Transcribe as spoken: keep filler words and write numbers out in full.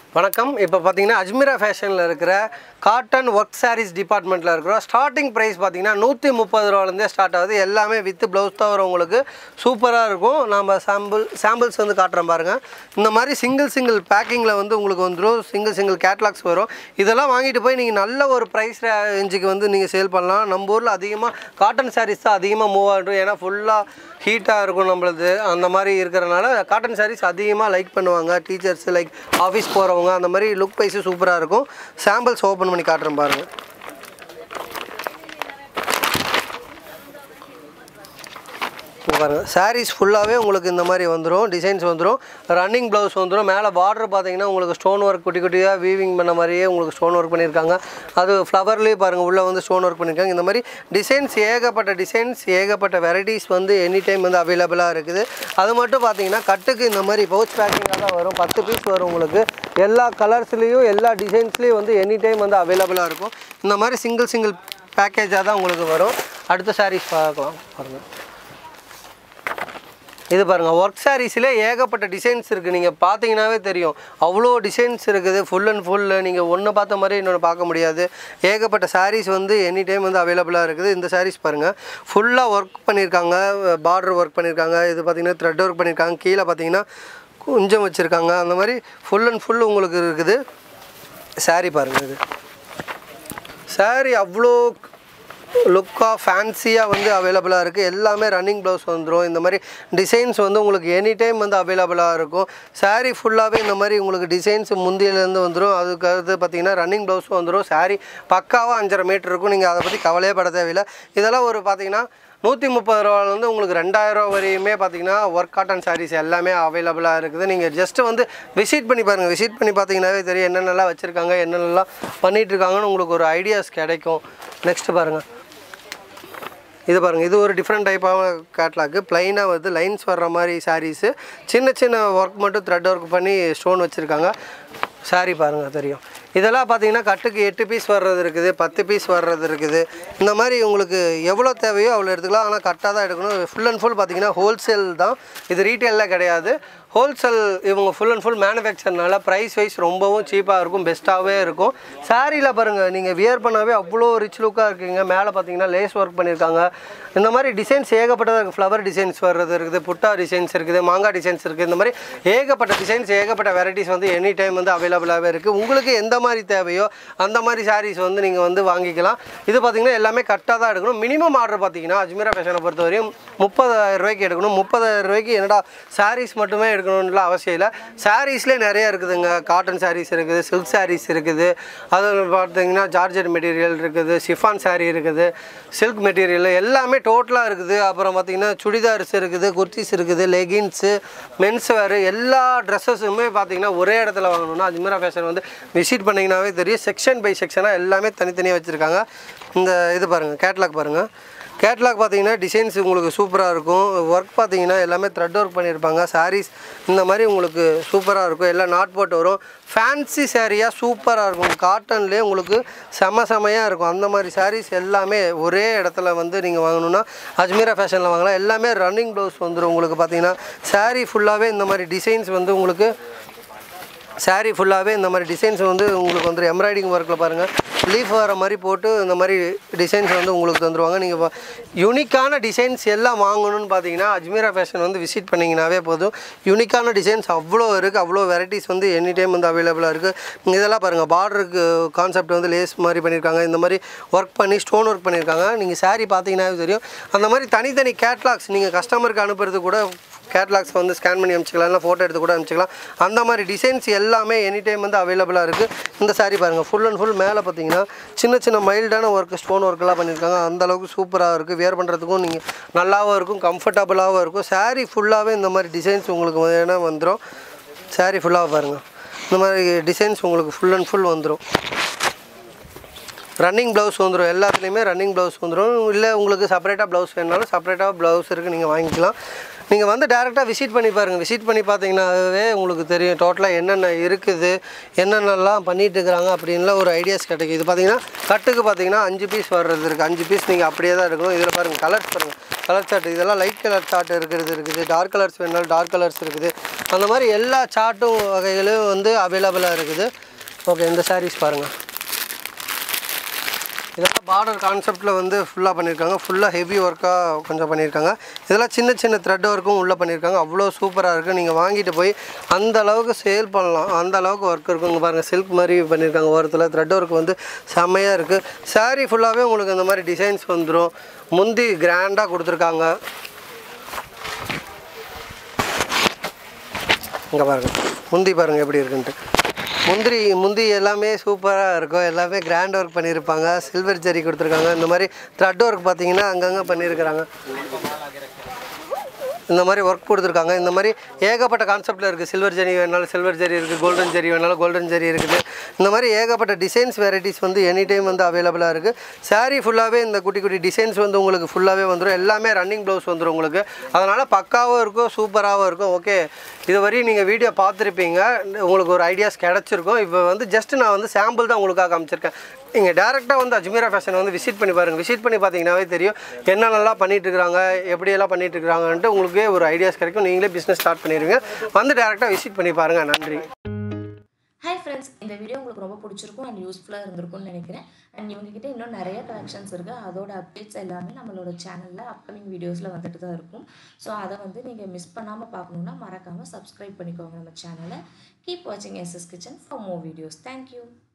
வணக்கம். இப்போ பார்த்தீங்கன்னா அஜ்மீரா ஃபேஷனில் இருக்கிற காட்டன் ஒர்க் சாரீஸ் டிபார்ட்மெண்ட்டில் இருக்கிறோம். ஸ்டார்டிங் ப்ரைஸ் பார்த்தீங்கன்னா நூற்றி முப்பது ரூபாலேருந்தே ஸ்டார்ட் ஆகுது. எல்லாமே வித் ப்ளவுஸ் தான் வரும். உங்களுக்கு சூப்பராக இருக்கும். நம்ம சாம்பிள் சாம்பிள்ஸ் வந்து காட்டுறோம் பாருங்கள். இந்த மாதிரி சிங்கிள் சிங்கிள் பேக்கிங்கில் வந்து உங்களுக்கு வந்துடும். சிங்கிள் சிங்கிள் கேட்லாக்ஸ் வரும். இதெல்லாம் வாங்கிட்டு போய் நீங்கள் நல்ல ஒரு ப்ரைஸ் ரேஞ்சுக்கு வந்து நீங்கள் சேல் பண்ணலாம். நம்ம ஊரில் அதிகமாக காட்டன் சாரீஸ் தான் அதிகமாக மூவ் ஆகிடும். ஏன்னா ஃபுல்லாக ஹீட்டாக இருக்கும் நம்மளது. அந்த மாதிரி இருக்கிறனால காட்டன் சாரீஸ் அதிகமாக லைக் பண்ணுவாங்க. டீச்சர்ஸ் லைக் ஆஃபீஸ் போகிறவங்க அந்த மாதிரி லுக் வைஸு சூப்பராக இருக்கும். சாம்பிள்ஸ் ஓப்பன் பண்ணி காட்டுறேன் பாருங்கள். பாருங்கள், சாரீஸ் ஃபுல்லாகவே உங்களுக்கு இந்த மாதிரி வந்துடும். டிசைன்ஸ் வந்துடும். ரன்னிங் ப்ளவுஸ் வந்துடும். மேலே பார்டர் பார்த்தீங்கன்னா உங்களுக்கு ஸ்டோன் ஒர்க் குட்டி குட்டியாக வீவிங் பண்ண மாதிரியே உங்களுக்கு ஸ்டோன் ஒர்க் பண்ணியிருக்காங்க. அது ஃப்ளவர்லேயே பாருங்கள் உள்ளே வந்து ஸ்டோன் ஒர்க் பண்ணியிருக்காங்க. இந்த மாதிரி டிசைன்ஸ் ஏகப்பட்ட டிசைன்ஸ் ஏகப்பட்ட வெரைட்டிஸ் வந்து எனி டைம் வந்து அவைலபிளாக இருக்குது. அது மட்டும் பார்த்தீங்கன்னா கட்டுக்கு இந்த மாதிரி பவுச் பேக்கிங்காக தான் வரும். பத்து பீஸ் வரும் உங்களுக்கு. எல்லா கலர்ஸ்லேயும் எல்லா டிசைன்ஸ்லேயும் வந்து எனி டைம் வந்து அவைலபிளாக இருக்கும். இந்த மாதிரி சிங்கிள் சிங்கிள் பேக்கேஜாக தான் உங்களுக்கு வரும். அடுத்த சாரீஸ் பார்க்கலாம் பாருங்கள். இது பாருங்கள், ஒர்க் சாரீஸில் ஏகப்பட்ட டிசைன்ஸ் இருக்குது. நீங்கள் பார்த்தீங்கன்னாவே தெரியும், அவ்வளோ டிசைன்ஸ் இருக்குது. ஃபுல் அண்ட் ஃபுல்லு நீங்கள் ஒன்று பார்த்த மாதிரி இன்னொன்று பார்க்க முடியாது. ஏகப்பட்ட சாரீஸ் வந்து எனி டைம் வந்து அவைலபிளாக இருக்குது. இந்த சாரீஸ் பாருங்கள், ஃபுல்லாக ஒர்க் பண்ணியிருக்காங்க. பார்டர் ஒர்க் பண்ணியிருக்காங்க. இது பார்த்திங்கன்னா த்ரெட் ஒர்க் பண்ணியிருக்காங்க. கீழே பார்த்தீங்கன்னா கொஞ்சம் வச்சுருக்காங்க. அந்த மாதிரி ஃபுல் அண்ட் ஃபுல் உங்களுக்கு இருக்குது. சாரீ பாருங்கள், இது சாரீ அவ்வளோ லுக்காக ஃபேன்சியாக வந்து அவைலபிளாக இருக்குது. எல்லாமே ரன்னிங் ப்ளவுஸ் வந்துடும். இந்த மாதிரி டிசைன்ஸ் வந்து உங்களுக்கு எனி டைம் வந்து அவைலபிளாக இருக்கும். சாரீ ஃபுல்லாகவே இந்த மாதிரி உங்களுக்கு டிசைன்ஸ் முந்தியிலேருந்து வந்துடும். அதுக்கு அடுத்து பார்த்திங்கன்னா ரன்னிங் ப்ளவுஸும் வந்துடும். சாரீ பக்காவாக அஞ்சரை மீட்டர் இருக்கும். நீங்கள் அதை பற்றி கவலையே பட தேவையில்லை. இதெல்லாம் ஒரு பார்த்திங்கன்னா நூற்றி முப்பது ரூபாலேருந்து உங்களுக்கு ரெண்டாயிரம் ரூபா வரையுமே பார்த்திங்கன்னா ஒர்க் காட்டன் சாரீஸ் எல்லாமே அவைலபிளாக இருக்குது. நீங்கள் ஜஸ்ட்டு வந்து விசிட் பண்ணி பாருங்கள். விசிட் பண்ணி பார்த்தீங்கன்னாவே தெரியும் என்னென்னலாம் வச்சுருக்காங்க, என்னென்னலாம் பண்ணிகிட்ருக்காங்கன்னு உங்களுக்கு ஒரு ஐடியாஸ் கிடைக்கும். நெக்ஸ்ட்டு பாருங்கள், இது பாருங்கள், இது ஒரு டிஃப்ரெண்ட் டைப்பான கேட்லாக்கு. ப்ளைனாக வந்து லைன்ஸ் வர்ற மாதிரி சாரீஸு. சின்ன சின்ன ஒர்க் மட்டும் த்ரெட் ஒர்க் பண்ணி ஸ்டோன் வச்சுருக்காங்க. சாரீ பாருங்கள் தெரியும். இதெல்லாம் பார்த்தீங்கன்னா கட்டுக்கு எட்டு பீஸ் வர்றது இருக்குது, பத்து பீஸ் வர்றது இருக்குது. இந்த மாதிரி உங்களுக்கு எவ்வளோ தேவையோ அவ்வளோ எடுத்துக்கலாம். ஆனால் கட்டாக தான் எடுக்கணும். ஃபுல் அண்ட் ஃபுல் பார்த்தீங்கன்னா ஹோல்சேல் தான். இது ரீட்டெயிலில் கிடையாது. ஹோல்சேல் இவங்க ஃபுல் அண்ட் ஃபுல் மேனுஃபேக்சர்னால ப்ரைஸ் வைஸ் ரொம்பவும் சீப்பாக இருக்கும், பெஸ்ட்டாகவே இருக்கும். சாரியில் பாருங்கள், நீங்கள் வியர் பண்ணாவே அவ்வளோ ரிச் லுக்காக இருக்குங்க. மேலே பார்த்தீங்கன்னா லேஸ் ஒர்க் பண்ணியிருக்காங்க. இந்த மாதிரி டிசைன்ஸ் ஏகப்பட்டதாக இருக்குது. ஃப்ளவர் டிசைன்ஸ் வர்றது இருக்குது, புட்டா டிசைன்ஸ் இருக்குது, மாங்காய் டிசைன்ஸ் இருக்குது. இந்த மாதிரி ஏகப்பட்ட டிசைன்ஸ் ஏகப்பட்ட வெரைட்டிஸ் வந்து எனி டைம் வந்து அவைலபிளாகவே இருக்குது. உங்களுக்கு எந்த மாதிரி தேவையோ அந்த மாதிரி சாரீஸ் வந்து நீங்கள் வந்து வாங்கிக்கலாம். இது பார்த்திங்கன்னா எல்லாமே கட்டாக தான் எடுக்கணும். மினிமம் ஆர்டர் பார்த்தீங்கன்னா அஜ்மீரா ஃபேஷனை பொறுத்த வரையும் முப்பதாயிரம் ரூபாய்க்கு எடுக்கணும். முப்பதாயிரம் ரூபாய்க்கு என்னடா சாரீஸ் மட்டுமே எடுக்கணும்லாம் அவசியம் இல்லை. சாரீஸ்லேயே நிறைய இருக்குதுங்க. காட்டன் சாரீஸ் இருக்குது, சில்க் சாரீஸ் இருக்குது, அது பார்த்தீங்கன்னா ஜார்ஜெட் மெட்டீரியல் இருக்குது, ஷிஃபான் சாரீ இருக்குது, சில்க் மெட்டீரியல் எல்லாமே டோட்டலாக இருக்குது. அப்புறம் பார்த்திங்கன்னா சுடிதார்ஸ் இருக்குது, குர்த்திஸ் இருக்குது, லெகின்ஸு, மென்ஸ் வேறு எல்லா ட்ரெஸ்ஸஸுமே பார்த்திங்கன்னா ஒரே இடத்துல வாங்கணும்னா அஜ்மீரா ஃபேஷன் வந்து விசிட் பண்ணிங்கன்னாவே தெரியும். செக்ஷன் பை செக்ஷனாக எல்லாமே தனித்தனியாக வச்சுருக்காங்க. இந்த இது பாருங்கள், கேட்லாக் பாருங்கள். கேட்லாக் பார்த்தீங்கன்னா டிசைன்ஸ் உங்களுக்கு சூப்பராக இருக்கும். ஒர்க் பார்த்தீங்கன்னா எல்லாமே த்ரெட் ஒர்க் பண்ணியிருப்பாங்க. சாரீஸ் இந்த மாதிரி உங்களுக்கு சூப்பராக இருக்கும். எல்லாம் நாட் போட்டு வரும். ஃபேன்சி சாரியாக சூப்பராக இருக்கும். காட்டன்லேயே உங்களுக்கு செம செமையாக இருக்கும். அந்த மாதிரி சாரீஸ் எல்லாமே ஒரே இடத்துல வந்து நீங்கள் வாங்கணுன்னா அஜ்மீரா ஃபேஷனில் வாங்கலாம். எல்லாமே ரன்னிங் ப்ளவுஸ் வந்துடும். உங்களுக்கு பார்த்தீங்கன்னா சாரீ ஃபுல்லாகவே இந்த மாதிரி டிசைன்ஸ் வந்து உங்களுக்கு சாரீ ஃபுல்லாகவே இந்த மாதிரி டிசைன்ஸ் வந்து உங்களுக்கு வந்து எம்ப்ராய்டிங் ஒர்க்கில் பாருங்கள் லீஃப் வர மாதிரி போட்டு இந்த மாதிரி டிசைன்ஸ் வந்து உங்களுக்கு தந்துடுவாங்க. நீங்கள் யூனிக்கான டிசைன்ஸ் எல்லாம் வாங்கணும்னு பார்த்தீங்கன்னா அஜ்மீரா ஃபேஷன் வந்து விசிட் பண்ணிங்கனாவே போதும். யூனிக்கான டிசைன்ஸ் அவ்வளோ இருக்குது. அவ்வளோ வெரைட்டிஸ் வந்து எனி டைம் வந்து அவைலபிளாக இருக்குது. இதெல்லாம் பாருங்கள், பார்டருக்கு கான்செப்ட் வந்து லேஸ் மாதிரி பண்ணியிருக்காங்க. இந்த மாதிரி ஒர்க் பண்ணி ஸ்டோன் ஒர்க் பண்ணியிருக்காங்க. நீங்கள் சாரீ பார்த்தீங்கன்னாவே தெரியும். அந்த மாதிரி தனித்தனி கேட்லாக்ஸ் நீங்கள் கஸ்டமருக்கு அனுப்புறது கூட கேட்லாக்ஸ் வந்து ஸ்கேன் பண்ணி அனுப்பிச்சிக்கலாம், இல்லை ஃபோட்டோ எடுத்து கூட அனுப்பிச்சிக்கலாம். அந்த மாதிரி டிசைன்ஸ் எல்லாமே எனி டைம் வந்து அவைலபிளாக இருக்குது. இந்த சாரீ பாருங்கள், ஃபுல் அண்ட் ஃபுல் மேலே பார்த்தீங்கன்னா சின்ன சின்ன மைல்டான ஒர்க் ஸ்டோன் ஒர்க்கெல்லாம் பண்ணியிருக்காங்க. அந்தளவுக்கு சூப்பராக இருக்குது. வியர் பண்ணுறதுக்கும் நீங்கள் நல்லாவும் இருக்கும், கம்ஃபர்டபுளாகவும் இருக்கும். சாரீ ஃபுல்லாகவே இந்த மாதிரி டிசைன்ஸ் உங்களுக்கு வேணா வந்துடும். சாரீ ஃபுல்லாக பாருங்கள், இந்த மாதிரி டிசைன்ஸ் உங்களுக்கு ஃபுல் அண்ட் ஃபுல் வந்துடும். ரன்னிங் ப்ளவுஸ் வந்துடும். எல்லாத்துலேயுமே ரன்னிங் ப்ளவுஸ் வந்துடும். இல்லை உங்களுக்கு செப்பரேட்டாக ப்ளவுஸ் வேணுனாலும் செப்பரேட்டாக ப்ளவுஸ் இருக்குது, நீங்கள் வாங்கிக்கலாம். நீங்கள் வந்து டேரெக்டாக விசிட் பண்ணி பாருங்கள். விசிட் பண்ணி பார்த்தீங்கன்னாவே உங்களுக்கு தெரியும் டோட்டலாக என்னென்ன இருக்குது, என்னென்னலாம் பண்ணிகிட்டு இருக்கிறாங்க அப்படின்லாம் ஒரு ஐடியாஸ் கிடைக்கும். இது பார்த்தீங்கன்னா கட்டுக்கு பார்த்தீங்கன்னா அஞ்சு பீஸ் வர்றது இருக்குது. அஞ்சு பீஸ் நீங்கள் அப்படியே தான் இருக்கணும். இதில் பாருங்கள் கலர்ஸ் பாருங்கள், கலர் சார்ட் இதெல்லாம் லைட் கலர் சார்ட் இருக்கிறது இருக்குது, டார்க் கலர்ஸ் வேணாலும் டார்க் கலர்ஸ் இருக்குது. அந்த மாதிரி எல்லா சார்ட்டும் வகைகளும் வந்து அவைலபிளாக இருக்குது. ஓகே, இந்த சாரீஸ் பாருங்கள். இதெல்லாம் பார்டர் கான்செப்டில் வந்து ஃபுல்லாக பண்ணியிருக்காங்க. ஃபுல்லாக ஹெவி ஒர்க்காக கொஞ்சம் பண்ணியிருக்காங்க. இதெல்லாம் சின்ன சின்ன த்ரெட் ஒர்க்கும் உள்ளே பண்ணியிருக்காங்க. அவ்வளோ சூப்பராக இருக்குது. நீங்கள் வாங்கிட்டு போய் அந்த அளவுக்கு சேல் பண்ணலாம். அந்த அளவுக்கு ஒர்க் இருக்கும். இங்கே பாருங்கள் சில்க் மாதிரி பண்ணியிருக்காங்க. ஓரத்தில் த்ரெட் ஒர்க் வந்து செம்மையாக இருக்குது. சாரீ ஃபுல்லாகவே உங்களுக்கு இந்த மாதிரி டிசைன்ஸ் வந்துடும். முந்தி கிராண்டாக கொடுத்துருக்காங்க. இங்கே பாருங்கள் முந்தி பாருங்கள் எப்படி இருக்குன்ட்டு. முந்திரி முந்தி எல்லாமே சூப்பராக இருக்கும். எல்லாமே கிராண்ட் ஒர்க் பண்ணியிருப்பாங்க. சில்வர் ஜரி கொடுத்துருக்காங்க. இந்த மாதிரி த்ரெட் ஒர்க் பார்த்தீங்கன்னா அங்கங்கே பண்ணியிருக்கிறாங்க. இந்த மாதிரி ஒர்க் கொடுத்துருக்காங்க. இந்த மாதிரி ஏகப்பட்ட கான்செப்டில் இருக்குது. சில்வர் ஜரி வேணாலும் சில்வர் ஜரி இருக்குது, கோல்டன் ஜரி வேணாலும் கோல்டன் ஜரி இருக்குது. இந்த மாதிரி ஏகப்பட்ட டிசைன்ஸ் வெரைட்டிஸ் வந்து எனி டைம் வந்து அவைலபிளாக இருக்குது. சாரீ ஃபுல்லாகவே இந்த குட்டி குட்டி டிசைன்ஸ் வந்து உங்களுக்கு ஃபுல்லாகவே வந்துடும். எல்லாமே ரன்னிங் ப்ளவுஸ் வந்துடும் உங்களுக்கு. அதனால் பக்காவும் இருக்கும், சூப்பராகவும் இருக்கும். ஓகே, இது வரையும் நீங்கள் வீடியோ பார்த்துருப்பீங்க, உங்களுக்கு ஒரு ஐடியாஸ் கிடச்சிருக்கும். இப்போ வந்து ஜஸ்ட் நான் வந்து சாம்பிள் தான் உங்களுக்காக காமிச்சிருக்கேன். நீங்கள் டேரெக்டாக வந்து அஜ்மீரா ஃபேஷன் வந்து விசிட் பண்ணி பாருங்கள். விசிட் பண்ணி பார்த்தீங்கன்னாவே தெரியும் என்னென்னலாம் பண்ணிகிட்ருக்குறாங்க, எப்படியெல்லாம் பண்ணிகிட்ருக்குறாங்கன்ட்டு உங்களுக்கு ஒரு ஐடியாஸ் கிடைக்கும். நீங்களே பிஸ்னஸ் ஸ்டார்ட் பண்ணிடுவீங்க. வந்து டேரெக்டாக விசிட் பண்ணி பாருங்கள். நன்றி. ஹாய் ஃப்ரெண்ட்ஸ், இந்த வீடியோ உங்களுக்கு ரொம்ப பிடிச்சிருக்கும் அண்ட் யூஸ்ஃபுல்லாக இருந்திருக்கும்னு நினைக்கிறேன். அண்ட் இவங்ககிட்ட இன்னும் நிறைய கலெக்ஷன்ஸ் இருக்குது. அதோட அப்டேட்ஸ் எல்லாமே நம்மளோட சேனலில் அப்கமிங் வீடியோஸில் வந்துட்டு தான் இருக்கும். ஸோ அதை வந்து நீங்கள் மிஸ் பண்ணாமல் பார்க்கணுன்னா மறக்காமல் சப்ஸ்கிரைப் பண்ணிக்கோங்க நம்ம சேனலை. கீப் வாட்சிங் SS kitchen for more videos. Thank you.